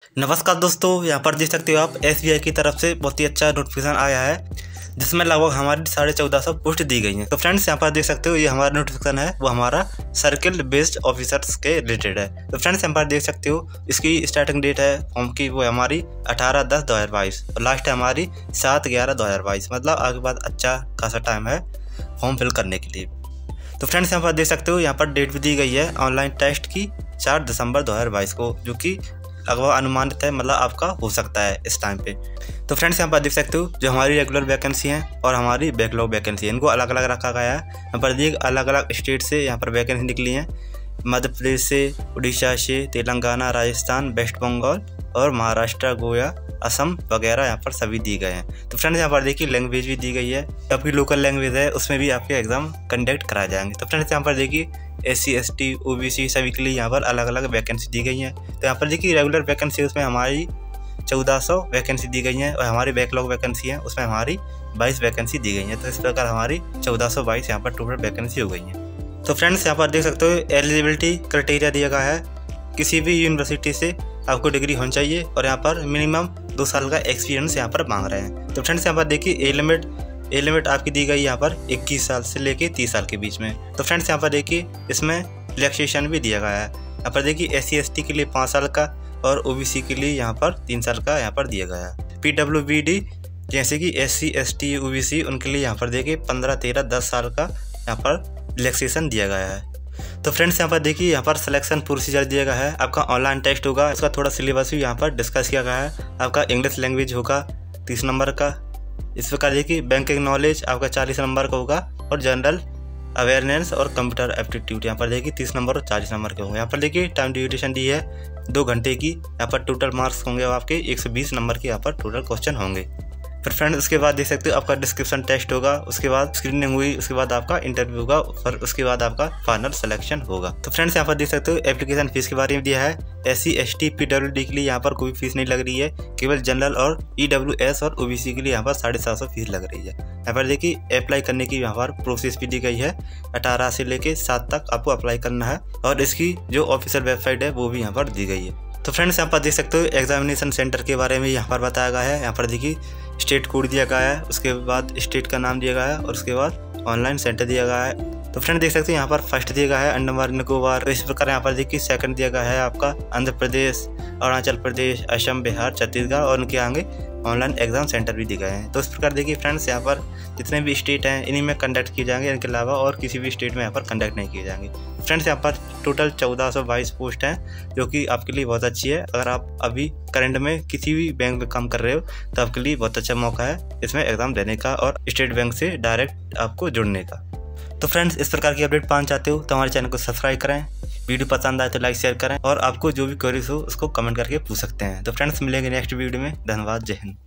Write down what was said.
नमस्कार दोस्तों, यहाँ पर देख सकते हो आप SBI की तरफ से बहुत ही अच्छा नोटिफिकेशन आया है जिसमें लगभग हमारी 1450 पोस्ट दी गई हैं। तो फ्रेंड्स यहाँ पर देख सकते हो ये हमारा नोटिफिकेशन है, वो हमारा सर्किल बेस्ड ऑफिसर्स के रिलेटेड है। तो फ्रेंड्स यहाँ पर देख सकते हो इसकी स्टार्टिंग डेट है फॉर्म की, वो हमारी 18/10/2022 और लास्ट है हमारी 7/11/2022। मतलब आगे बाद अच्छा खासा टाइम है फॉर्म फिल करने के लिए। तो फ्रेंड्स यहाँ पर देख सकते हो यहाँ पर डेट भी दी गई है ऑनलाइन टेस्ट की 4 दिसंबर 2022 को, जो कि लगभग अनुमानित है, मतलब आपका हो सकता है इस टाइम पे। तो फ्रेंड्स यहाँ पर देख सकते हो जो हमारी रेगुलर वैकेंसी हैं और हमारी बैकलॉग वैकेंसी है, इनको अलग अलग रखा गया है। यहाँ पर देखिए अलग अलग स्टेट से यहाँ पर वैकेंसी निकली हैं, मध्य प्रदेश से, उड़ीसा से, तेलंगाना, राजस्थान, वेस्ट बंगाल और महाराष्ट्र, गोवा, असम वगैरह यहाँ पर सभी दी गए हैं। तो फ्रेंड्स यहाँ पर देखिए लैंग्वेज भी दी गई है, आपकी लोकल लैंग्वेज है उसमें भी आपके एग्जाम कंडक्ट कराए जाएंगे। तो फ्रेंड्स यहाँ पर देखिए SC ST OBC सभी के लिए यहाँ पर अलग अलग वैकेंसी दी गई हैं। तो यहाँ पर देखिए रेगुलर वैकेंसी उसमें हमारी 1400 वैकेंसी दी गई हैं और हमारी बैकलॉग वैकेंसी है उसमें हमारी 22 वैकेंसी दी गई हैं। तो इस प्रकार हमारी 1422 यहाँ पर टोटल वैकेंसी हो गई हैं। तो फ्रेंड्स यहाँ पर देख सकते हो एलिजिबिलिटी क्राइटेरिया दिया गया है, किसी भी यूनिवर्सिटी से आपको डिग्री होनी चाहिए और यहाँ पर मिनिमम 2 साल का एक्सपीरियंस यहाँ पर मांग रहे हैं। तो फ्रेंड्स यहाँ पर देखिए एज लिमिट आपकी दी गई यहाँ पर 21 साल से लेके 30 साल के बीच में। तो फ्रेंड्स यहाँ पर देखिए इसमें रिलैक्सेशन भी दिया गया है। यहाँ पर देखिए SC ST के लिए 5 साल का और OBC के लिए यहाँ पर 3 साल का यहाँ पर दिया गया है। PWBD जैसे कि SC ST OBC उनके लिए यहाँ पर देखिए 15, 13, 10 साल का यहाँ पर रिलैक्सेशन दिया गया है। तो फ्रेंड्स यहाँ पर देखिए यहाँ पर सिलेक्शन प्रोसीजर दिया गया है, आपका ऑनलाइन टेस्ट होगा, उसका थोड़ा सिलेबस भी यहाँ पर डिस्कस किया गया है। आपका इंग्लिश लैंग्वेज होगा 30 नंबर का, इस प्रकार देखिए बैंकिंग नॉलेज आपका 40 नंबर का होगा और जनरल अवेयरनेस और कंप्यूटर एप्टीट्यूड यहाँ पर देखिए 30 नंबर और 40 नंबर के होंगे। यहाँ पर देखिए टाइम ड्यूरेशन दी है 2 घंटे की। यहाँ पर टोटल मार्क्स होंगे आपके 120 नंबर के यहाँ पर टोटल क्वेश्चन होंगे। फिर फ्रेंड्स उसके बाद देख सकते हो आपका डिस्क्रिप्शन टेस्ट होगा, उसके बाद स्क्रीनिंग हुई, उसके बाद आपका इंटरव्यू होगा और उसके बाद आपका फाइनल सिलेक्शन होगा। तो फ्रेंड्स यहाँ पर देख सकते हो एप्लीकेशन फीस के बारे में दिया है। SC ST PWD के लिए यहाँ पर कोई फीस नहीं लग रही है, केवल जनरल और EWS और OBC के लिए यहाँ पर 750 फीस लग रही है। यहाँ पर देखिए अप्लाई करने की यहाँ पर प्रोसेस भी दी गई है, 18 से लेके 7 तक आपको अप्लाई करना है और इसकी जो ऑफिशियल वेबसाइट है वो भी यहाँ पर दी गई है। तो फ्रेंड्स यहाँ पर देख सकते हो एग्जामिनेशन सेंटर के बारे में यहाँ पर बताया गया है। यहाँ पर देखिए स्टेट कोड दिया गया है, उसके बाद स्टेट का नाम दिया गया है और उसके बाद ऑनलाइन सेंटर दिया गया है। तो फ्रेंड देख सकते हैं यहाँ पर फर्स्ट दिया गया है अंडमान निकोबार। इस प्रकार यहाँ पर देखिए सेकंड दिया गया है आपका आंध्र प्रदेश, अरुणाचल प्रदेश, असम, बिहार, छत्तीसगढ़ और उनके आगे ऑनलाइन एग्जाम सेंटर भी दिए गए हैं। तो इस प्रकार देखिए फ्रेंड्स यहाँ पर जितने भी स्टेट हैं इन्हीं में कंडक्ट किए जाएंगे, इनके अलावा और किसी भी स्टेट में यहाँ पर कंडक्ट नहीं किए जाएंगे। फ्रेंड्स यहाँ पर टोटल 1422 पोस्ट हैं, जो कि आपके लिए बहुत अच्छी है। अगर आप अभी करंट में किसी भी बैंक में काम कर रहे हो तो आपके लिए बहुत अच्छा मौका है इसमें एग्जाम देने का और स्टेट बैंक से डायरेक्ट आपको जुड़ने का। तो फ्रेंड्स इस प्रकार की अपडेट पाना चाहते हो तो हमारे चैनल को सब्सक्राइब करें, वीडियो पसंद आए तो लाइक शेयर करें और आपको जो भी क्वेरीज हो उसको कमेंट करके पूछ सकते हैं। तो फ्रेंड्स मिलेंगे नेक्स्ट वीडियो में। धन्यवाद, जय हिंद।